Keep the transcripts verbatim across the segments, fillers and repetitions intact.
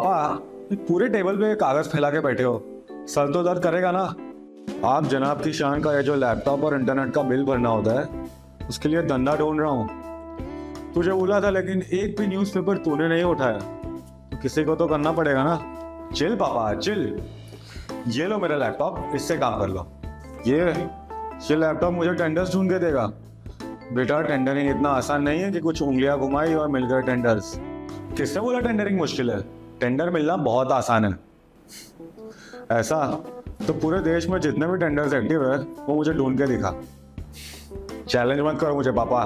पापा पूरे टेबल पे कागज फैला के बैठे हो, सर तो दर्द करेगा ना। आप जनाब की शान का ये जो लैपटॉप और इंटरनेट का बिल भरना होता है उसके लिए धंधा ढूंढ रहा हूँ। तुझे बोला था लेकिन एक भी न्यूज़पेपर तूने नहीं उठाया, तो किसी को तो करना पड़ेगा ना। चिल पापा चिल, ये लो मेरा लैपटॉप, इससे काम कर लो। ये ये लैपटॉप मुझे टेंडर्स ढूंढ के देगा। बेटा टेंडरिंग इतना आसान नहीं है कि कुछ उंगलियां घुमाई और मिल गए टेंडर्स। किसने बोला टेंडरिंग मुश्किल है? टेंडर मिलना बहुत आसान है। ऐसा तो पूरे देश में जितने भी टेंडर्स एक्टिव है वो मुझे ढूंढ के दिखा। चैलेंज मत करो मुझे पापा।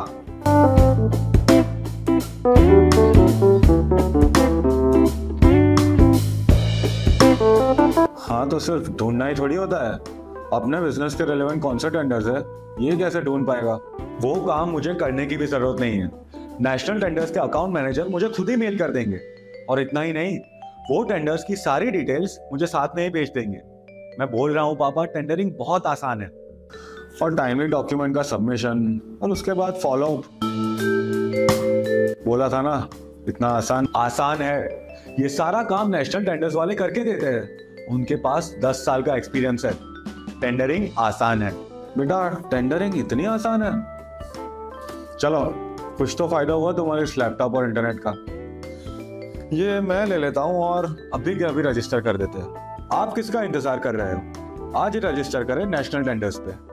हाँ तो सिर्फ ढूंढना ही थोड़ी होता है, अपने बिजनेस के रेलेवेंट कौन सा टेंडर्स है ये कैसे ढूंढ पाएगा? वो काम मुझे करने की भी जरूरत नहीं है। नेशनल टेंडर्स के अकाउंट मैनेजर मुझे खुद ही मेल कर देंगे, और इतना ही नहीं, वो टेंडर्स की सारी डिटेल्स मुझे साथ में ही भेज देंगे। मैं बोल रहा हूँ पापा, टेंडरिंग बहुत आसान है। और टाइमली डॉक्यूमेंट का सबमिशन और उसके बाद फॉलो अप। बोला था ना इतना आसान आसान है। ये सारा काम नेशनल टेंडर्स वाले करके देते हैं, उनके पास दस साल का एक्सपीरियंस है। टेंडरिंग आसान है बेटा, टेंडरिंग इतनी आसान है। चलो कुछ तो फायदा हुआ तुम्हारे इस लैपटॉप और इंटरनेट का। ये मैं ले लेता हूँ और अभी के अभी रजिस्टर कर देते हैं। आप किसका इंतजार कर रहे हो? आज ही रजिस्टर करें नेशनल टेंडर्स पे।